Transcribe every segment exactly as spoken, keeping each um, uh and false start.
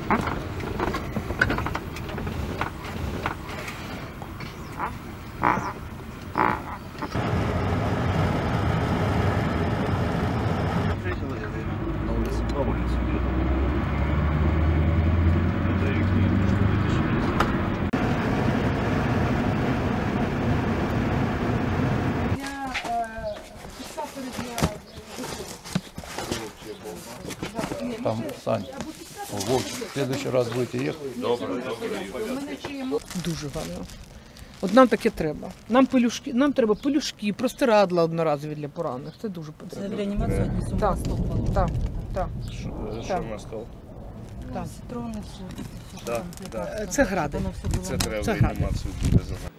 Там, Сань, Вовчик, в следующий раз будете їхати? Добре, добре. Дуже гарно. От нам таке треба. Нам пелюшки, нам треба пелюшки, простирадла одноразові для поранених. Це дуже потрібно. Це в реанімацію однесу Так, так, так. Що, що Так. у нас стало? Так. Ситрони, все. все, Так, що так. там, Це гради. воно все було. Це треба Це в реанімацію буде загнати.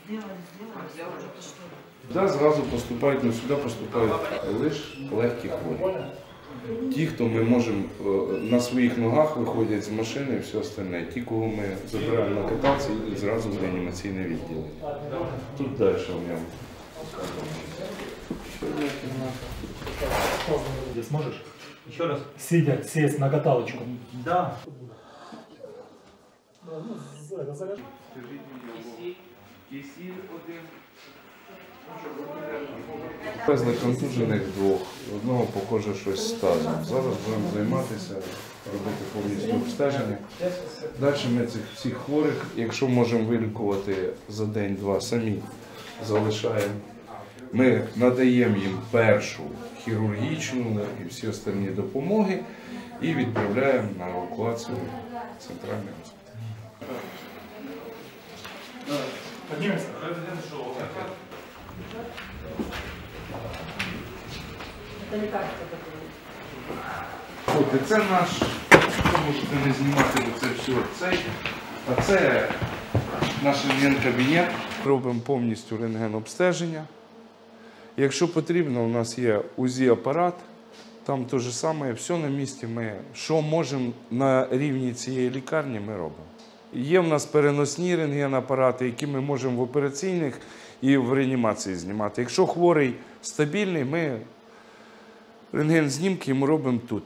Сюди зразу поступають, не сюди поступають лише легкі хворі. Ті, хто ми можемо на своїх ногах виходять з машини і все остальне. Ті, кого ми забираємо на катавці, їдуть зразу в реанімаційне відділення. Тут далі в ньому. Ты сможешь? Еще раз. Сидя, сесть на каталочку. Да. Везли контужених двох, одного, похоже, щось з тазом. Зараз будемо займатися, робити повністю обстеження. Далі ми цих всіх хворих, якщо можемо вилікувати за день-два самі, залишаємо. Ми надаємо їм першу хірургічну і всі остальні допомоги і відправляємо на евакуацію в центральний госпіталь. Поднимемся. Це лікарство таке. От, і це наш, це можете не знімати, бо це все цей, а це наш рентген-кабінет. Робимо повністю рентген-обстеження. Якщо потрібно, у нас є УЗІ-апарат, там те ж саме, все на місці. Ми, що можемо на рівні цієї лікарні, ми робимо. Є в нас переносні рентген-апарати, які ми можемо в операційних і в реанімації знімати. Якщо хворий стабільний, ми рентген-знімки ми робимо тут.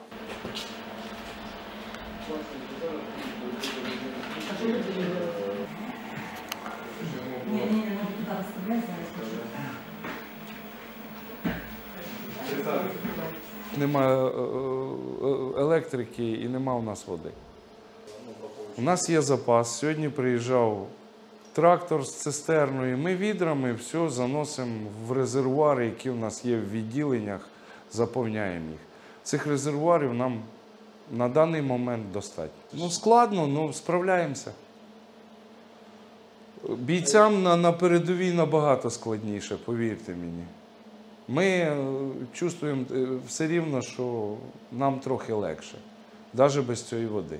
Нема електрики і нема у нас води. У нас є запас. Сьогодні приїжджав трактор з цистерною. Ми відрами все заносимо в резервуари, які у нас є в відділеннях, заповняємо їх. Цих резервуарів нам на даний момент достатньо. Ну, складно, але справляємося. Бійцям на, на передовій набагато складніше, повірте мені. Ми чувствуємо все рівно, що нам трохи легше, навіть без цієї води.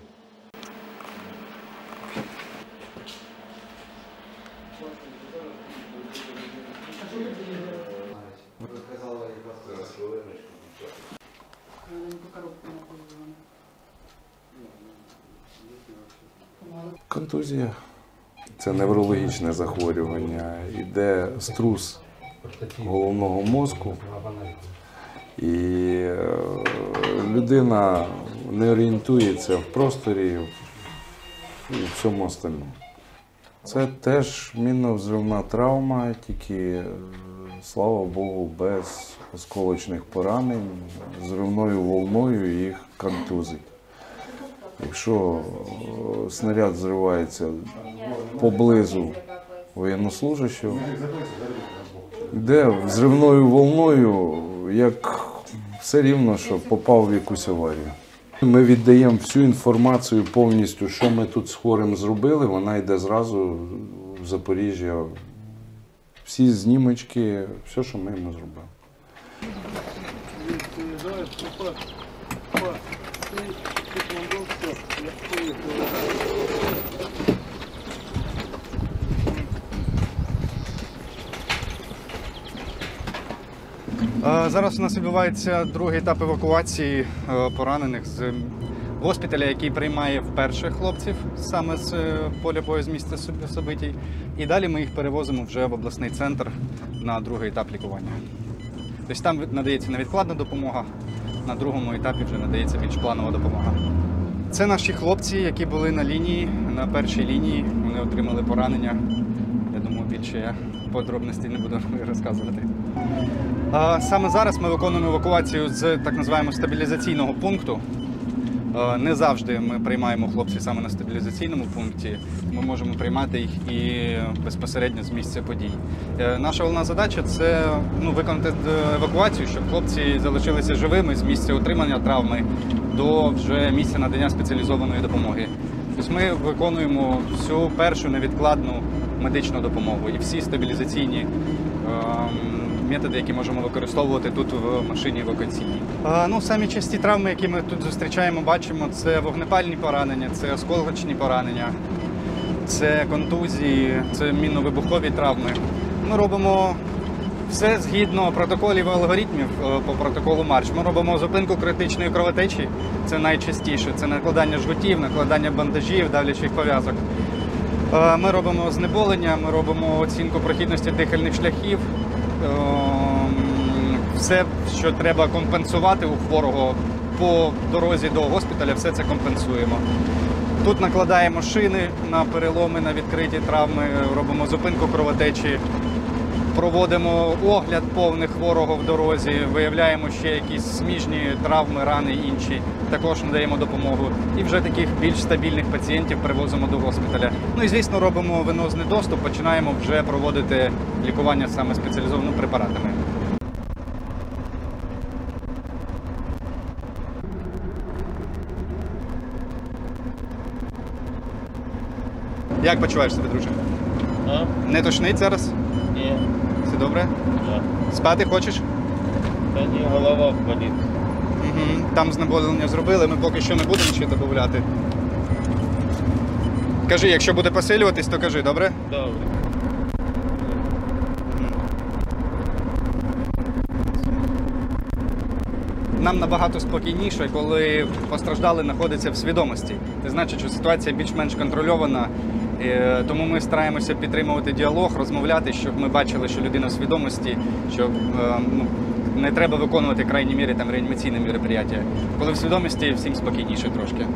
Контузія – це неврологічне захворювання, іде струс головного мозку, і людина не орієнтується в просторі і в всьому остальному. Це теж мінно-взривна травма, тільки, слава Богу, без осколочних поранень, взривною волною їх контузить. Якщо снаряд зривається поблизу воєннослужащого, йде взривною волною, як все рівно, що попав в якусь аварію. Ми віддаємо всю інформацію повністю, що ми тут з хворим зробили, вона йде зразу в Запоріжжя. Всі знімочки, все, що ми йому зробили. Зараз у нас відбувається другий етап евакуації поранених з госпіталя, який приймає вперше хлопців саме з поля бою, з місця событий. І далі ми їх перевозимо вже в обласний центр на другий етап лікування. Тобто там надається невідкладна допомога, на другому етапі вже надається більш планова допомога. Це наші хлопці, які були на лінії, на першій лінії. Вони отримали поранення. Я думаю, більше я подробностей не буду розказувати. А саме зараз ми виконуємо евакуацію з так званого стабілізаційного пункту. Не завжди ми приймаємо хлопців саме на стабілізаційному пункті. Ми можемо приймати їх і безпосередньо з місця подій. Наша головна задача – це ну, виконати евакуацію, щоб хлопці залишилися живими з місця отримання травми до вже місця надання спеціалізованої допомоги. Тобто ми виконуємо всю першу невідкладну медичну допомогу і всі стабілізаційні методи, які можемо використовувати тут в машині евакуаційній. Ну, самі часті травми, які ми тут зустрічаємо, бачимо, це вогнепальні поранення, це осколочні поранення, це контузії, це мінно-вибухові травми. Ми робимо все згідно протоколів і алгоритмів по протоколу Марш. Ми робимо зупинку критичної кровотечі, це найчастіше, це накладання жгутів, накладання бандажів, давлячих пов'язок. Ми робимо знеболення, ми робимо оцінку прохідності дихальних шляхів. Все, що треба компенсувати у хворого по дорозі до госпіталя, все це компенсуємо. Тут накладаємо шини на переломи, на відкриті травми, робимо зупинку кровотечі, проводимо огляд повний хворого в дорозі, виявляємо ще якісь сміжні травми, рани інші, також надаємо допомогу. І вже таких більш стабільних пацієнтів привозимо до госпіталя. Ну і, звісно, робимо венозний доступ, починаємо вже проводити лікування саме спеціалізованими препаратами. Як почуваєш себе, друже? А? Не тошнить зараз? Ні. Все добре? Да. Спати хочеш? Та ні, голова болить. Угу. Там знеболення зробили, ми поки що не будемо ще додати. Кажи, якщо буде посилюватись, то кажи, добре? Добре. Нам набагато спокійніше, коли постраждалий знаходиться в свідомості. Це значить, що ситуація більш-менш контрольована, тому ми стараємося підтримувати діалог, розмовляти, щоб ми бачили, що людина в свідомості, що ну, не треба виконувати в крайній мірі там реанімаційне мероприятие. Коли в свідомості, всім спокійніше трошки.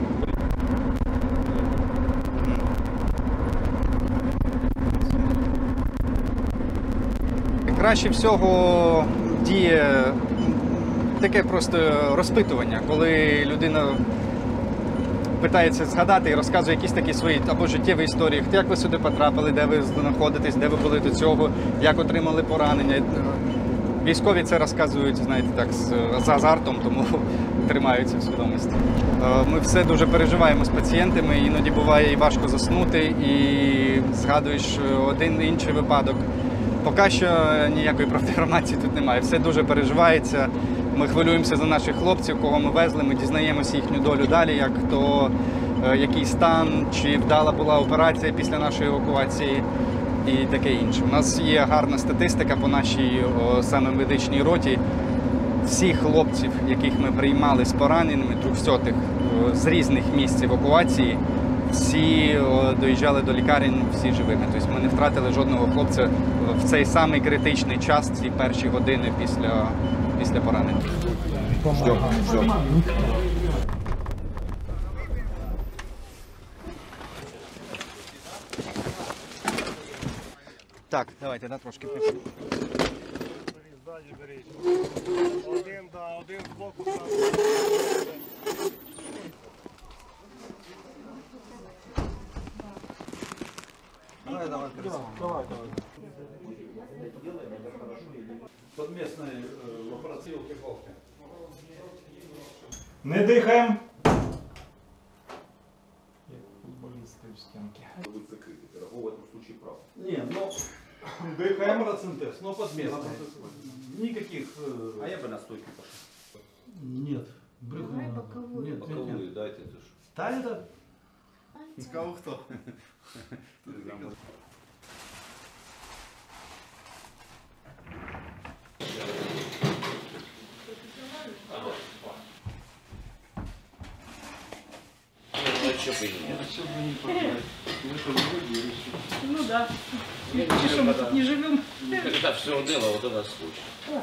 Краще всього діє таке просто розпитування, коли людина питається згадати і розказує якісь такі свої або життєві історії, як ви сюди потрапили, де ви знаходитесь, де ви були до цього, як отримали поранення. Військові це розказують, знаєте, так, з, з азартом, тому тримаються в свідомості. Ми все дуже переживаємо з пацієнтами, іноді буває і важко заснути, і згадуєш один інший випадок. Поки що ніякої профдеформації тут немає, все дуже переживається. Ми хвилюємося за наших хлопців, кого ми везли, ми дізнаємося їхню долю далі, як то, який стан, чи вдала була операція після нашої евакуації і таке інше. У нас є гарна статистика по нашій о, саме медичній роті. Всіх хлопців, яких ми приймали з пораненими, трьохсотих, з різних місць евакуації, всі о, доїжджали до лікарень, всі живими. Тобто ми не втратили жодного хлопця в цей самий критичний час, ці перші години після, після поранення. Ждем, ждем. Так, давайте, да, трошки. Один, да, один з боку. Давай, давай, давай, давай. Совместной операции упаковки. Не дихаємо. Як футболісти в стінки. Будуть закриті. Пирогов в этом случае прав. Не, ну, Дихаємо. процентов, но подместные. Никаких... А я бы на стойке пошел. Нет. Брехня. Нет, нет, Боковые нет. дайте, это ж. Та это... Цікаво хто? Ну да. Чи що ми тут не живемо? Когда все дело, вот этот случай.